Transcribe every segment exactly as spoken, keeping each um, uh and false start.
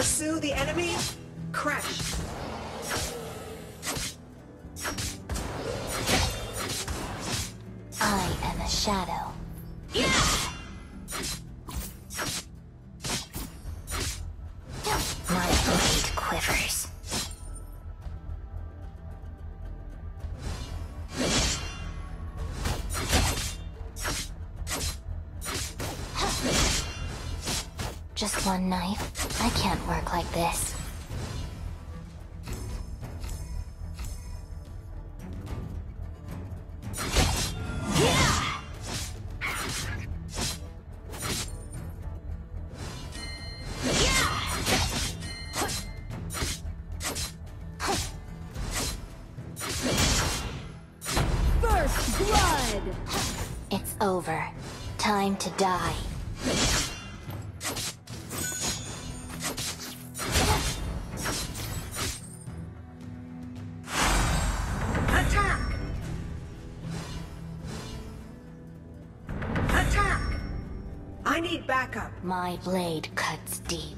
Pursue the enemy. Crash. I am a shadow. My blade quivers. Just one knife? I can't work like this. First blood! It's over. Time to die. Attack! Attack! I need backup. My blade cuts deep.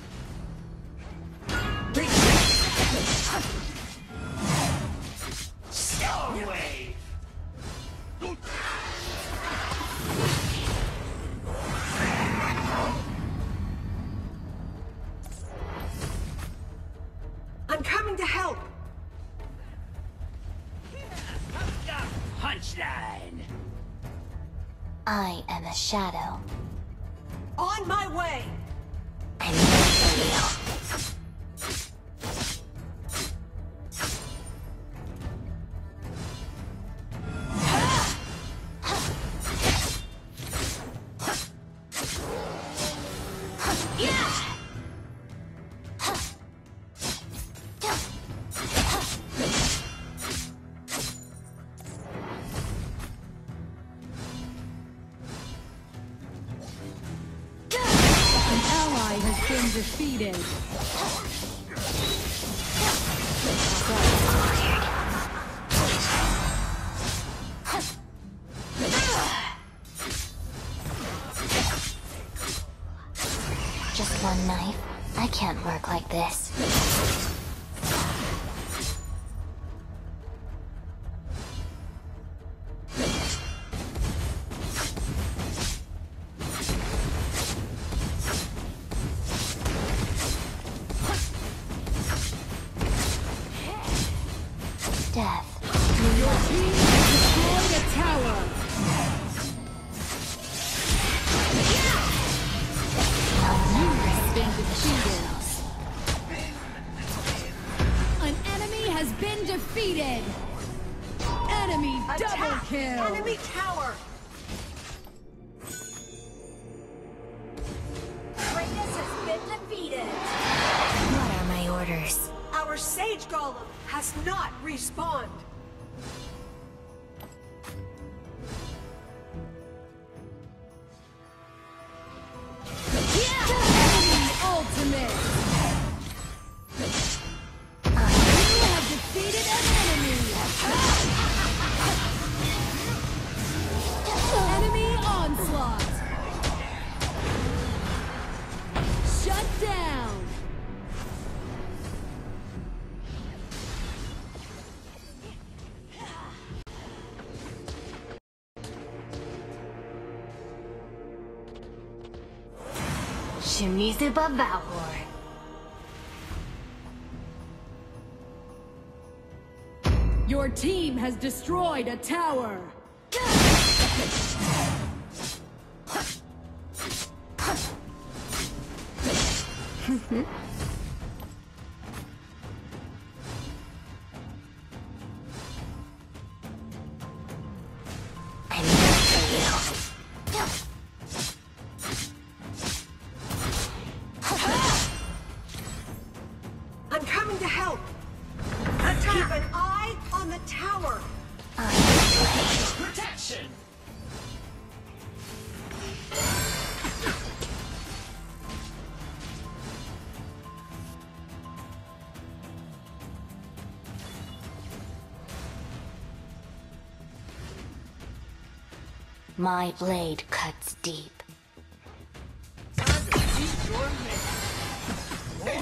Stowaway! I'm coming to help. Punchline! I am a shadow. On my way. I'm real. An ally has been defeated. Just one knife? I can't work like this. Death. Your team has destroyed a tower. You have been defeated. An enemy has been defeated. Enemy double Attack! kill. Enemy tower. Kratos has been defeated. What are my orders? Our Sage Golem has not respawned. Enemy ultimate. You have defeated an enemy. Enemy onslaught. Shut down. Shimizuba Valor. Your team has destroyed a tower. I'm here for you. I'm coming to help. Attack! Keep an eye on the tower. Protection! My blade cuts deep. Time to eat your man.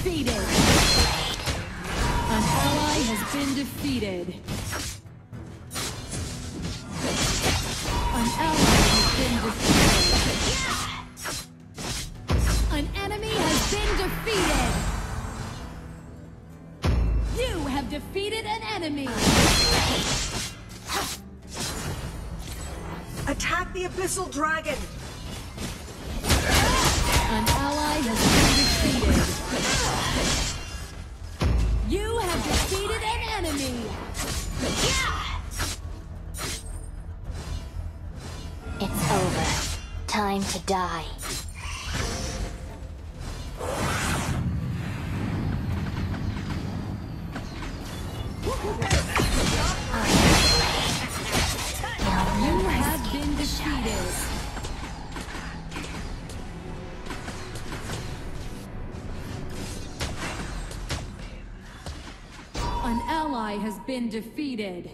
defeated. An ally has been defeated. An ally has been defeated. An enemy has been defeated. You have defeated an enemy. Attack the Abyssal Dragon! An ally has been defeated. You have defeated an enemy. It's over. Time to die. You have been defeated. An ally has been defeated.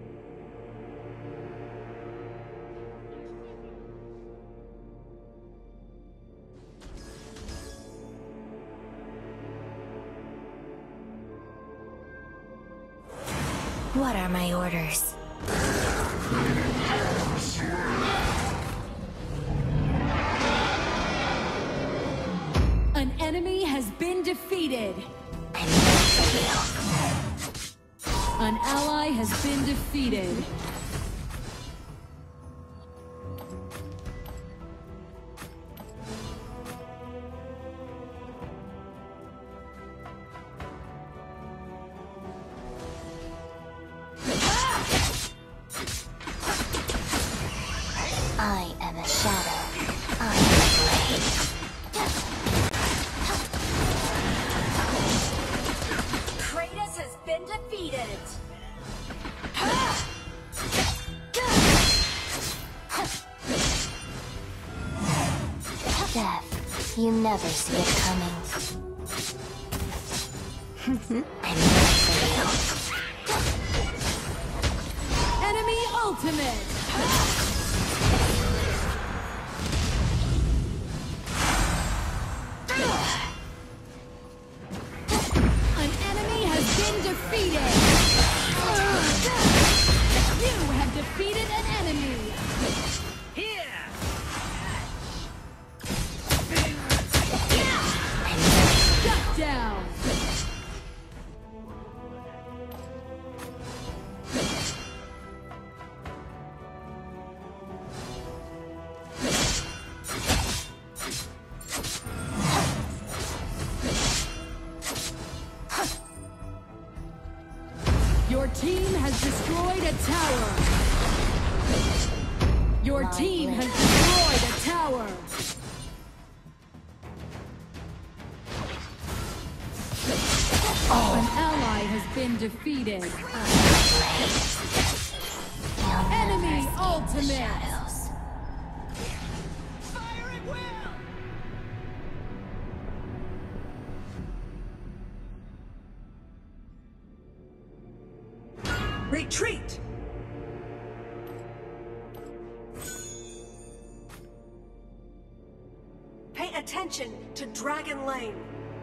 What are my orders? An enemy has been defeated. I'm ready for you. An ally has been defeated. I am a shadow. I am a blade. Kratos has been defeated. Death. You never see it coming. I'm ready for you. Enemy ultimate. An enemy has been defeated. You have defeated an enemy. Here! Shut down. Your team has destroyed a tower. Your team has destroyed a tower. An ally has been defeated. You'll never Enemy escape the ultimate. shadows. Fire at will! Retreat! Pay attention to Dragon Lane.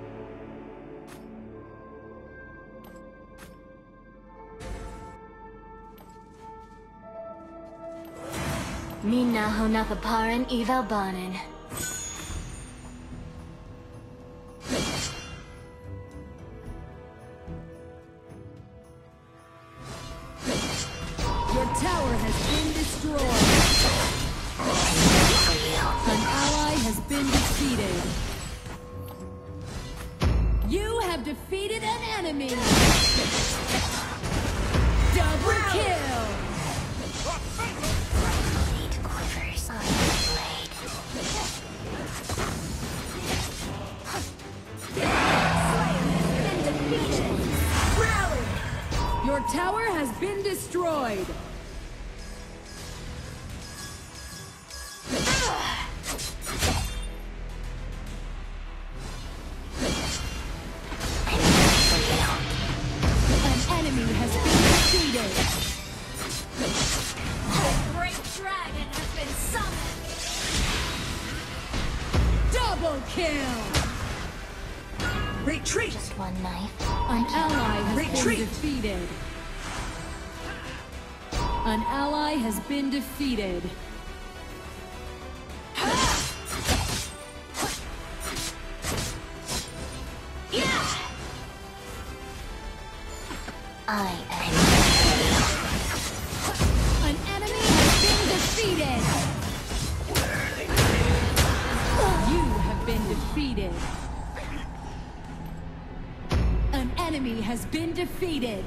Minna honapaparan evalbanan. Your tower has been destroyed. An ally has been defeated. You have defeated an enemy. Double kill. Blade quivers. I am a blade. Rally! Your tower has been destroyed. An enemy has been defeated. The great dragon has been summoned. Double kill. Retreat! one knife. An ally has Retreat. been defeated. An ally has been defeated. I am. An enemy has been defeated. You have been defeated. An enemy has been defeated.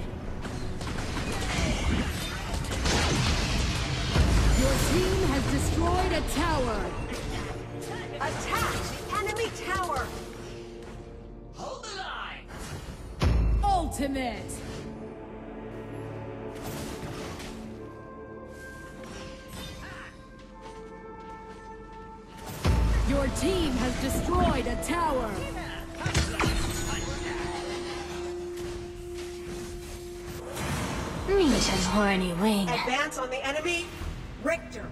Your team has destroyed a tower. Attack the enemy tower! Hold the line! Ultimate. Your team has destroyed a tower. Meet an horny wing. Advance on the enemy, Richter.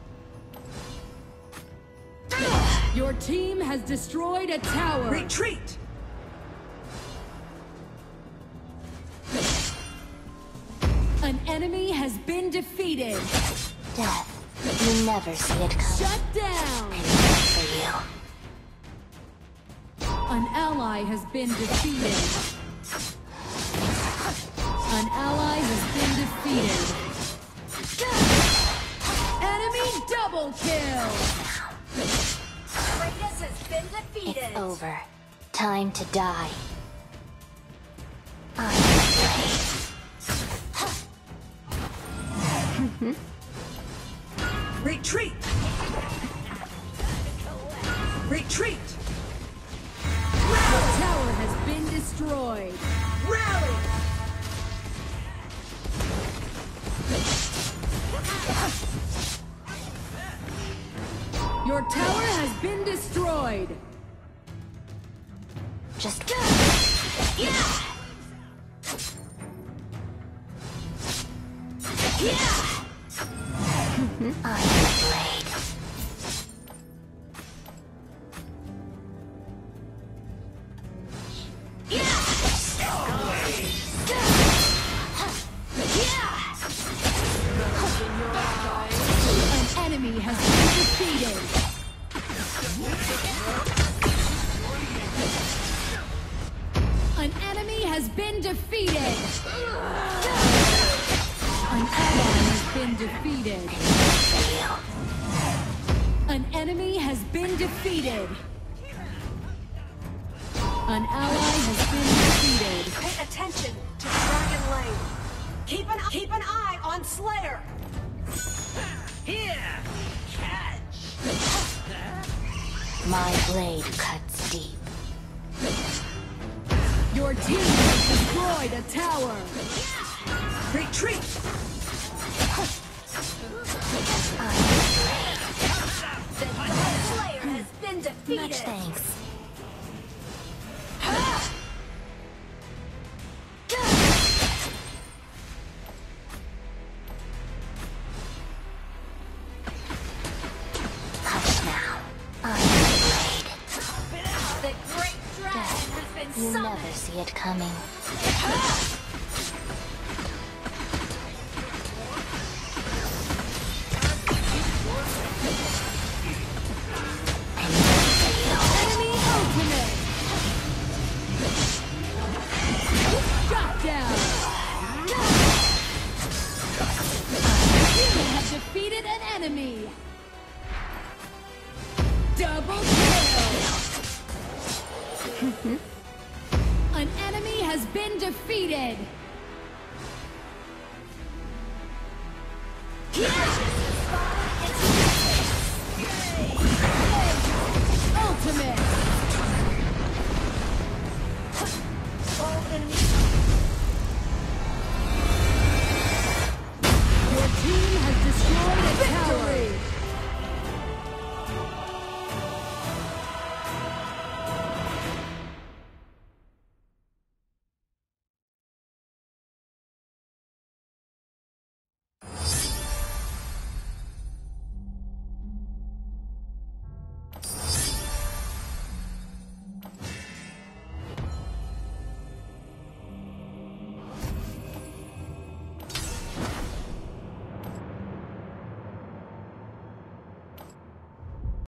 Your team has destroyed a tower. Retreat! An enemy has been defeated. Death. You never see it coming. Shut down. I'm here for you. An ally has been defeated. An ally has been defeated. Enemy double kill. Kratos has been defeated. It's over. Time to die. I am Retreat! Retreat! The tower has been destroyed. Rally! Your tower has been destroyed. just. I am afraid. An enemy has been defeated. An enemy has been defeated. An ally has been defeated. An enemy has been defeated. An ally has been defeated. Pay attention to Dragon Lane. Keep an, keep an eye on Slayer. Here! Catch! My blade cuts deep. Your team has destroyed a tower. Retreat! I am afraid. The Dark Slayer has been defeated. Much thanks. Hush now. I am afraid. The Great Dragon has been You summoned. never see it coming. Enemy ultimate. Shut down. You have defeated an enemy. Double kill. An enemy has been defeated. Ultimate.